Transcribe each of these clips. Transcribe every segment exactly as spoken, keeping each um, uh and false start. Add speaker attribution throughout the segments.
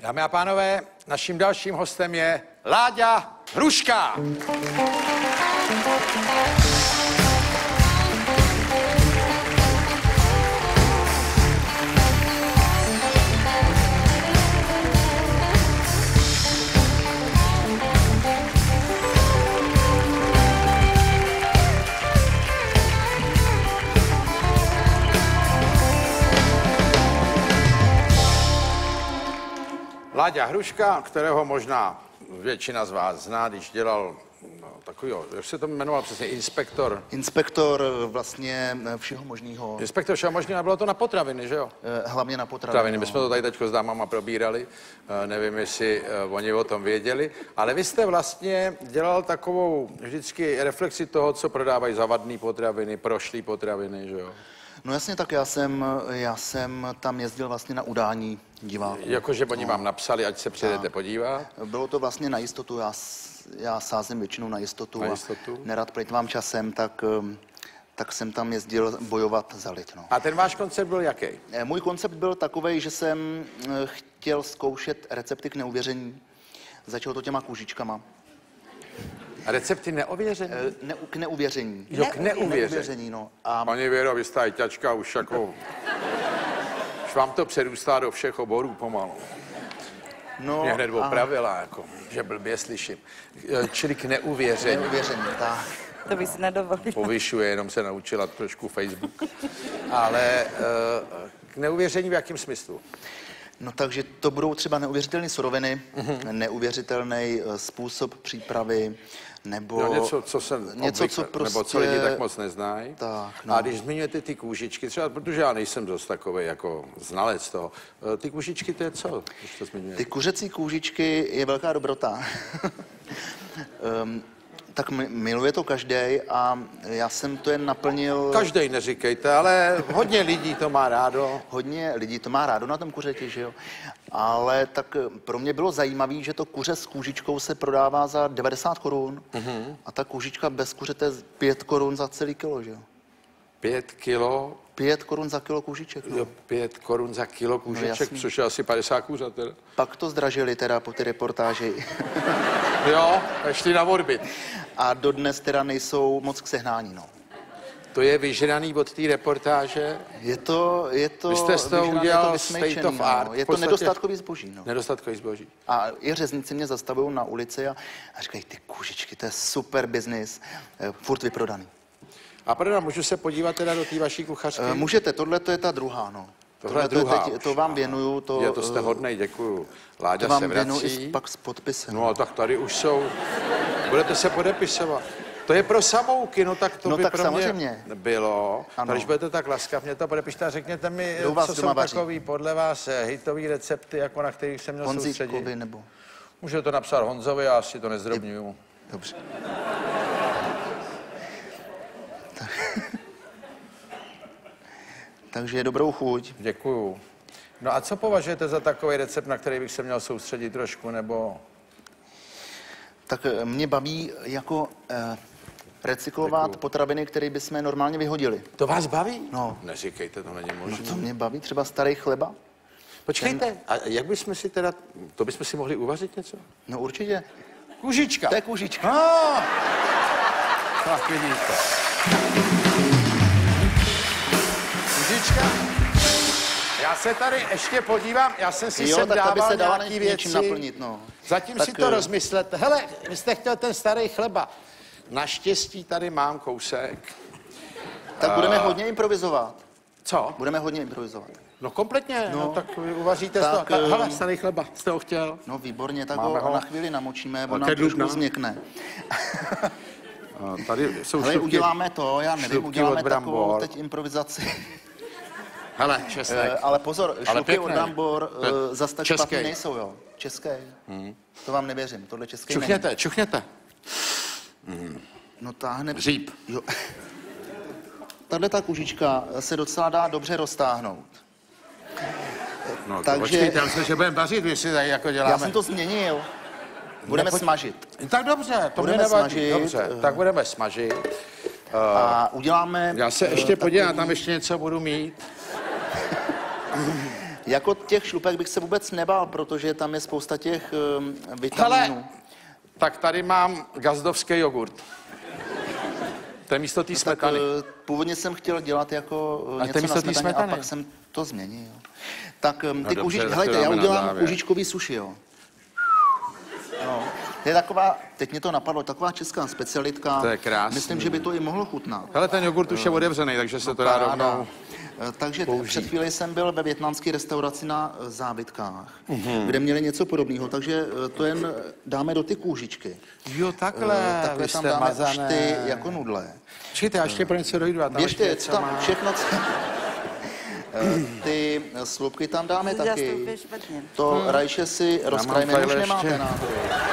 Speaker 1: Dámy a pánové, naším dalším hostem je Láďa Hruška. Láďa Hruška, kterého možná většina z vás zná, když dělal no, takovýho, jak se to jmenoval přesně, inspektor?
Speaker 2: Inspektor vlastně všeho možného.
Speaker 1: Inspektor všeho možného, bylo to na potraviny, že jo?
Speaker 2: Hlavně na potraviny.
Speaker 1: potraviny. My jsme to tady teďko s dámama probírali, nevím, jestli oni o tom věděli, ale vy jste vlastně dělal takovou vždycky reflexi toho, co prodávají zavadné potraviny, prošlý potraviny, že jo?
Speaker 2: No jasně, tak já jsem, já jsem tam jezdil vlastně na udání diváků.
Speaker 1: Jakože oni
Speaker 2: no.
Speaker 1: vám napsali, ať se přijedete podívat?
Speaker 2: Bylo to vlastně na jistotu, já, já sázím většinou na jistotu,
Speaker 1: na jistotu?
Speaker 2: a nerad plýtvám časem, tak, tak jsem tam jezdil bojovat za lid. No.
Speaker 1: A ten váš koncept byl jaký?
Speaker 2: Můj koncept byl takovej, že jsem chtěl zkoušet recepty k neuvěření. Začalo to těma kůžičkama.
Speaker 1: A recepty neověření?
Speaker 2: Ne, k neuvěření.
Speaker 1: Jo, k neuvěření.
Speaker 2: neuvěření no. A...
Speaker 1: Pani Věro, vy jste ajťačka už jako... Už vám to předůstá do všech oborů pomalu.
Speaker 2: No,
Speaker 1: mě hned opravila, jako, že blbě slyším. Čili k neuvěření.
Speaker 2: Neuvěření, tak.
Speaker 3: To by si nedovolil.
Speaker 1: Povyšuje, jenom se naučila trošku Facebook. Ale k neuvěření v jakém smyslu?
Speaker 2: No takže to budou třeba neuvěřitelné suroviny, mm-hmm. neuvěřitelný způsob přípravy, nebo
Speaker 1: no, něco, co se
Speaker 2: něco,
Speaker 1: obvykle,
Speaker 2: co prostě...
Speaker 1: nebo co lidi tak moc neznají.
Speaker 2: Tak, no.
Speaker 1: A když zmiňujete ty kůžičky, třeba, protože já nejsem dost takový jako znalec toho, ty kůžičky to je co, když to zmiňujete?
Speaker 2: Ty kuřecí kůžičky je velká dobrota. um, tak miluje to každej a já jsem to jen naplnil...
Speaker 1: Každej neříkejte, ale hodně lidí to má rádo.
Speaker 2: Hodně lidí to má rádo na tom kuřeti, že jo. Ale tak pro mě bylo zajímavé, že to kuře s kůžičkou se prodává za devadesát korun mm-hmm. a ta kůžička bez kuřete pět korun za celý kilo, že jo.
Speaker 1: Pět kilo?
Speaker 2: Pět korun za kilo kůžiček, no.
Speaker 1: Jo, pět korun za kilo kůžiček, no, což je asi padesát kůřat teda.
Speaker 2: Pak to zdražili teda po ty reportáži.
Speaker 1: Jo, šli na Orbit.
Speaker 2: A dodnes teda nejsou moc k sehnání, no.
Speaker 1: To je vyžraný od té reportáže?
Speaker 2: Je to, je to...
Speaker 1: Vy jste z toho udělal state of art.
Speaker 2: No. Je to nedostatkový zboží, no.
Speaker 1: Nedostatkový zboží.
Speaker 2: A i řezníci mě zastavují na ulici a, a říkají, ty kůžičky, to je super biznis, furt vyprodaný.
Speaker 1: A pardon, můžu se podívat teda do té vaší kuchařky?
Speaker 2: E, můžete, tohle to je ta druhá, no.
Speaker 1: Tohle, tohle druhá.
Speaker 2: Teď, to vám věnuju. To,
Speaker 1: je, to jste hodnej, děkuju. Láďa
Speaker 2: to vám
Speaker 1: se vrací.
Speaker 2: věnuju i pak s podpisem.
Speaker 1: No, tak tady už jsou. Budete se podepisovat. To je pro samouky, no tak to
Speaker 2: no,
Speaker 1: by
Speaker 2: tak
Speaker 1: pro
Speaker 2: samozřejmě.
Speaker 1: mě bylo.
Speaker 2: Ano.
Speaker 1: Když budete tak laskav, mě to podepište a řekněte mi, co jsou
Speaker 2: vaří?
Speaker 1: takový podle vás hitový recepty, jako na kterých jsem měl
Speaker 2: Honzíkovi
Speaker 1: soustředit.
Speaker 2: nebo?
Speaker 1: Můžete to napsat Honzovi, já si to nezdrobňuju.
Speaker 2: Dobře. Takže dobrou chuť.
Speaker 1: Děkuju. No a co považujete za takový recept, na který bych se měl soustředit trošku, nebo...
Speaker 2: Tak mě baví jako eh, recyklovat Děkuju. potraviny, které bychom normálně vyhodili.
Speaker 1: To vás baví?
Speaker 2: No.
Speaker 1: Neříkejte, to není možné.
Speaker 2: No to mě baví, třeba starý chleba.
Speaker 1: Počkejte, Ten... a jak bychom si teda, to bychom si mohli uvařit něco?
Speaker 2: No určitě.
Speaker 1: Kůžička.
Speaker 2: To je kůžička.
Speaker 1: Ah! Tak vidíte. Kůžička. Já se tady ještě podívám, já jsem si
Speaker 2: jo,
Speaker 1: sem
Speaker 2: tak
Speaker 1: dával
Speaker 2: by se dala
Speaker 1: nějaký
Speaker 2: věci.
Speaker 1: věci.
Speaker 2: Naplnit, no.
Speaker 1: Zatím
Speaker 2: tak,
Speaker 1: si to rozmyslete. Hele, vy jste chtěl ten starý chleba. Naštěstí tady mám kousek.
Speaker 2: Tak
Speaker 1: uh,
Speaker 2: budeme hodně improvizovat.
Speaker 1: Co?
Speaker 2: Budeme hodně improvizovat.
Speaker 1: No kompletně, no, no tak vy uvaříte
Speaker 2: tak,
Speaker 1: z toho. Hele, starý chleba, jste ho chtěl?
Speaker 2: No výborně, tak
Speaker 1: Máme
Speaker 2: ho,
Speaker 1: ho
Speaker 2: na chvíli namočíme,
Speaker 1: on
Speaker 2: on nám trošku změkne.
Speaker 1: Tady jsou
Speaker 2: Hele,
Speaker 1: šlupky,
Speaker 2: uděláme to, já nevím, uděláme takovou teď improvizaci.
Speaker 1: Hele, česnek.
Speaker 2: Uh, ale pozor, šlupky od brambor uh, zas tak
Speaker 1: Český.
Speaker 2: špatný nejsou, jo. České. Hmm. To vám nevěřím, tohle české
Speaker 1: Čuchněte,
Speaker 2: není.
Speaker 1: čuchněte.
Speaker 2: Mm. No táhne...
Speaker 1: Hříb.
Speaker 2: Jo. Tahle ta kužička se docela dá dobře roztáhnout.
Speaker 1: No,
Speaker 2: takže...
Speaker 1: počkejte, já myslím, že budeme vařit, my si tady jako děláme.
Speaker 2: Já jsem to změnil. Budeme
Speaker 1: Nepoč...
Speaker 2: smažit.
Speaker 1: Tak dobře, to
Speaker 2: budeme
Speaker 1: mě nevadí.
Speaker 2: Smažit,
Speaker 1: dobře, uh... tak budeme smažit. Uh...
Speaker 2: A uděláme...
Speaker 1: Já se ještě uh, podívám, takový... tam ještě něco budu mít.
Speaker 2: Jako těch šlupek bych se vůbec nebál, protože tam je spousta těch um, vitaminů.
Speaker 1: Hele, tak tady mám gazdovský jogurt. To je místo té
Speaker 2: no,
Speaker 1: smetany.
Speaker 2: Tak, původně jsem chtěl dělat jako
Speaker 1: A
Speaker 2: něco na smetaně,
Speaker 1: smetany?
Speaker 2: a pak jsem to změnil. Tak um,
Speaker 1: No
Speaker 2: ty
Speaker 1: dobře,
Speaker 2: kůžičky,
Speaker 1: tak
Speaker 2: helejte,
Speaker 1: to
Speaker 2: já
Speaker 1: dáme na
Speaker 2: udělám
Speaker 1: závěr.
Speaker 2: kůžičkový suši, jo. No, to je taková, teď mě to napadlo, taková česká specialitka.
Speaker 1: To je krásný.
Speaker 2: Myslím, že by to i mohlo chutnat.
Speaker 1: Hele, ten jogurt už je otevřený, takže se
Speaker 2: No,
Speaker 1: to dá
Speaker 2: paráda.
Speaker 1: rovnou.
Speaker 2: Eh, Takže
Speaker 1: použít.
Speaker 2: před chvíli jsem byl ve vietnamské restauraci na eh, Závitkách, mm-hmm. kde měli něco podobného, takže eh, to jen dáme do ty kůžičky.
Speaker 1: Jo, takhle,
Speaker 2: Eh, Takhle
Speaker 1: vy
Speaker 2: tam
Speaker 1: jste
Speaker 2: dáme
Speaker 1: mazané.
Speaker 2: už ty jako nudle.
Speaker 1: Čekajte, já ještě pro něco dojdu. Já tam
Speaker 2: Běžte,
Speaker 1: ještě
Speaker 2: co
Speaker 1: něco
Speaker 2: tam
Speaker 1: mám.
Speaker 2: všechno, co... Eh, Ty slupky tam dáme
Speaker 3: Já
Speaker 2: taky.
Speaker 3: to úplně špatně.
Speaker 2: To rajše si rozkrajme,
Speaker 1: fajle
Speaker 2: už nemáte
Speaker 1: ještě.
Speaker 2: náhodou.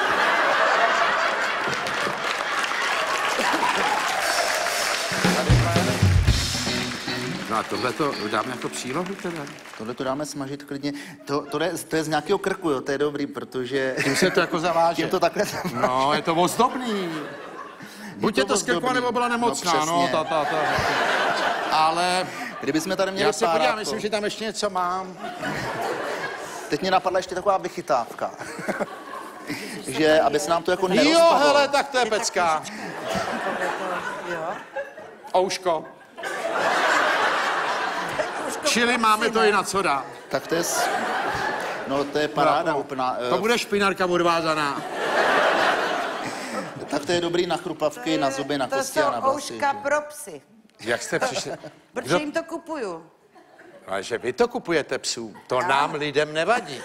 Speaker 1: No a tohle to dáme jako přílohu teda.
Speaker 2: Tohle to dáme smažit klidně. To, to, je, to je z nějakého krku, jo, to je dobrý, protože...
Speaker 1: Tím se to jako zaváže.
Speaker 2: Tím to takhle
Speaker 1: No, je to ozdobný. Buď je to z krku,
Speaker 2: ozdobný.
Speaker 1: nebo byla nemocná,
Speaker 2: No,
Speaker 1: no,
Speaker 2: přesně.
Speaker 1: ta, ta, ta. Ale
Speaker 2: Kdybychom tady měli
Speaker 1: já se
Speaker 2: pár,
Speaker 1: podívám,
Speaker 2: jako-
Speaker 1: myslím, že tam ještě něco mám.
Speaker 2: Teď mě napadla ještě taková vychytávka. že, aby se nám to jako
Speaker 1: Jo,
Speaker 2: nerozpadlo.
Speaker 1: hele, tak to je pecka.
Speaker 3: Jo.
Speaker 1: Ouško. Čili máme to i na co dát.
Speaker 2: Tak to je... s- No, to je paráda úplná.
Speaker 1: To
Speaker 2: eh,
Speaker 1: bude špinarka odvázaná.
Speaker 2: Tak to je dobrý na chrupavky, na zuby, na
Speaker 3: To
Speaker 2: kosti a na
Speaker 3: jsou
Speaker 2: vlasy.
Speaker 3: ouška pro psy.
Speaker 1: Jak jste přišli?
Speaker 3: Protože
Speaker 1: Kdo?
Speaker 3: jim to kupuju.
Speaker 1: Ale že vy to kupujete psům, to nám lidem nevadí.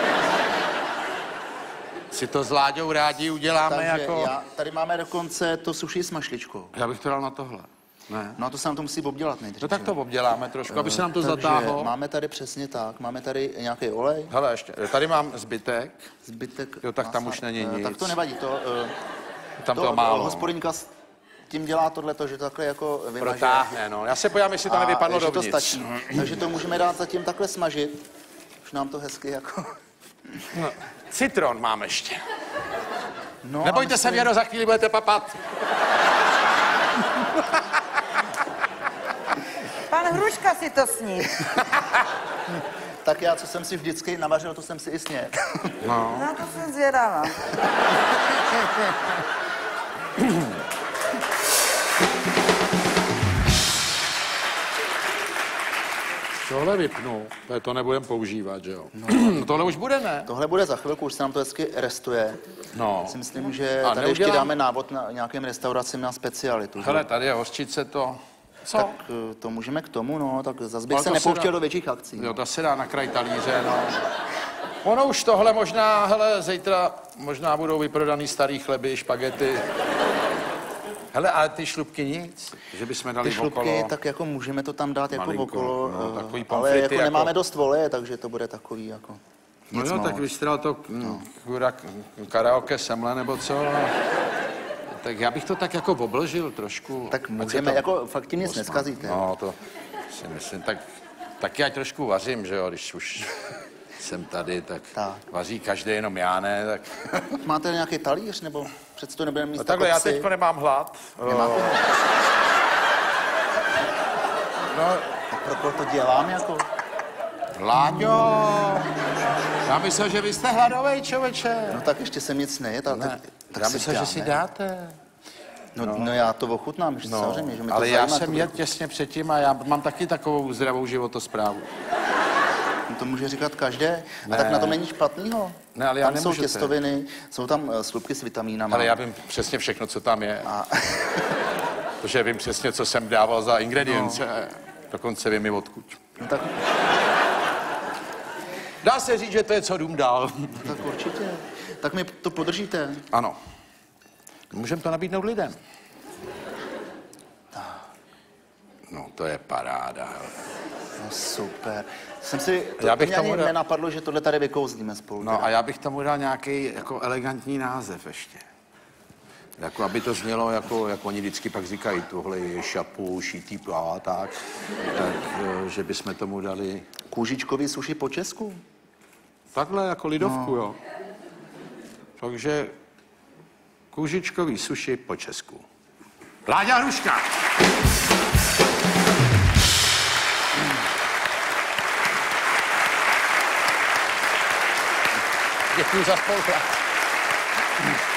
Speaker 1: Si to s Láďou rádi uděláme
Speaker 2: Takže
Speaker 1: jako...
Speaker 2: já, tady máme dokonce to suši s mašličkou.
Speaker 1: Já bych to dal na tohle. Ne.
Speaker 2: No a to se nám to musí obdělat nejdřív.
Speaker 1: No tak to
Speaker 2: jo.
Speaker 1: obděláme trošku, aby se nám to
Speaker 2: Takže
Speaker 1: zatáhlo.
Speaker 2: máme tady přesně tak. Máme tady nějaký olej,
Speaker 1: Hele, ještě, tady mám zbytek,
Speaker 2: zbytek...
Speaker 1: Jo, tak tam
Speaker 2: masa.
Speaker 1: už není
Speaker 2: Eh, Tak
Speaker 1: nic.
Speaker 2: to nevadí, to... eh,
Speaker 1: tam to,
Speaker 2: to
Speaker 1: málo.
Speaker 2: hospodinka s tím dělá tohleto, že takhle jako vymaže.
Speaker 1: Protáhne, no. Já se podívám, jestli to
Speaker 2: A
Speaker 1: nevypadlo
Speaker 2: že to
Speaker 1: dovnitř.
Speaker 2: stačí. Takže to můžeme dát zatím takhle smažit. Už nám to hezky jako...
Speaker 1: No, citron mám ještě.
Speaker 2: No,
Speaker 1: Nebojte
Speaker 2: a
Speaker 1: se,
Speaker 2: myslím-
Speaker 1: Věro, za chvíli budete papat.
Speaker 3: Pan Hruška si to sní.
Speaker 2: Tak já, co jsem si vždycky navařil, to jsem si i snědl.
Speaker 1: No.
Speaker 3: No to jsem zvědavá.
Speaker 1: Tohle vypnu, protože to nebudem používat, že jo? No. Tohle už bude, ne?
Speaker 2: Tohle bude za chvilku, už se nám to hezky restuje.
Speaker 1: No.
Speaker 2: Si myslím, že
Speaker 1: A
Speaker 2: tady ještě
Speaker 1: neudělám-
Speaker 2: dáme návod na nějakým restauracím na specialitu. že?
Speaker 1: Hele, tady je hořčice to. Co?
Speaker 2: Tak eh, to můžeme k tomu, no, tak zase bych
Speaker 1: Ale
Speaker 2: se
Speaker 1: to se
Speaker 2: nepouštěl
Speaker 1: dá-
Speaker 2: do větších akcí.
Speaker 1: Jo, to se dá na kraj talíře, no. Ono už tohle možná, hele, zítra možná budou vyprodaný starý chleby, špagety. Hele, ale ty šlupky nic, že bychom dali
Speaker 2: Ty šlupky,
Speaker 1: okolo.
Speaker 2: tak jako můžeme to tam dát jako
Speaker 1: Malinko,
Speaker 2: okolo,
Speaker 1: no,
Speaker 2: eh,
Speaker 1: takový
Speaker 2: ale
Speaker 1: pomfrity
Speaker 2: jako,
Speaker 1: jako-
Speaker 2: nemáme dost voleje, takže to bude takový jako
Speaker 1: No
Speaker 2: nic
Speaker 1: jo,
Speaker 2: málo.
Speaker 1: tak vystřel to no. karaoke semle nebo co. Tak já bych to tak jako oblžil trošku.
Speaker 2: Tak
Speaker 1: Ať se
Speaker 2: můžeme,
Speaker 1: to-
Speaker 2: jako fakt tím nic neskazíte.
Speaker 1: No, to si myslím, tak taky ať trošku vařím, že jo, když už jsem tady, tak,
Speaker 2: Tak.
Speaker 1: vaří každý, jenom já ne, tak...
Speaker 2: Máte nějaký talíř, nebo přece to nebudeme mít
Speaker 1: No takhle, já
Speaker 2: takhle
Speaker 1: teďko nemám hlad.
Speaker 2: Nemáte?
Speaker 1: No,
Speaker 2: Tak pro koho to dělám jako?
Speaker 1: Láďo, já myslel, že vy jste hladovej, člověče.
Speaker 2: No tak ještě jsem nic nejet, ale
Speaker 1: Ne,
Speaker 2: tak, tak
Speaker 1: já
Speaker 2: si
Speaker 1: myslel, že si
Speaker 2: dáme.
Speaker 1: dáte.
Speaker 2: No, no. no já to ochutnám, že
Speaker 1: No,
Speaker 2: samozřejmě, že mi to
Speaker 1: ale já
Speaker 2: zajímá,
Speaker 1: jsem
Speaker 2: to,
Speaker 1: jet těsně předtím a já mám taky takovou zdravou životosprávu.
Speaker 2: to může říkat každý. A
Speaker 1: Ne.
Speaker 2: tak na tom není špatného.
Speaker 1: Ne, ale já
Speaker 2: tam jsou
Speaker 1: nemůžu
Speaker 2: těstoviny, jsou tam uh, slupky s vitamínama.
Speaker 1: Ale já vím přesně všechno, co tam je.
Speaker 2: A
Speaker 1: Protože vím přesně, co jsem dával za ingredience. No. Dokonce vím i odkud.
Speaker 2: no, tak,
Speaker 1: Dá se říct, že to je co dům dál.
Speaker 2: tak určitě. Tak mi to podržíte.
Speaker 1: Ano. Můžeme to nabídnout lidem. No, to je paráda.
Speaker 2: No super. Jsem si, to,
Speaker 1: Já
Speaker 2: já
Speaker 1: bych
Speaker 2: bych mě
Speaker 1: tomu
Speaker 2: ani
Speaker 1: dal-
Speaker 2: nenapadlo, že tohle tady vykouzlíme spolu.
Speaker 1: No
Speaker 2: teda.
Speaker 1: a já bych tomu dal nějaký jako elegantní název ještě. Jako, aby to znělo, jako, jak oni vždycky pak říkají, tohle je šapu, šitý a tak, tak, eh, že bychom tomu dali
Speaker 2: Kůžičkový suši po česku?
Speaker 1: takhle jako lidovku, no. Jo. Takže kůžičkový suši po česku. Láďa Hruška! Děkuji za spolupráci.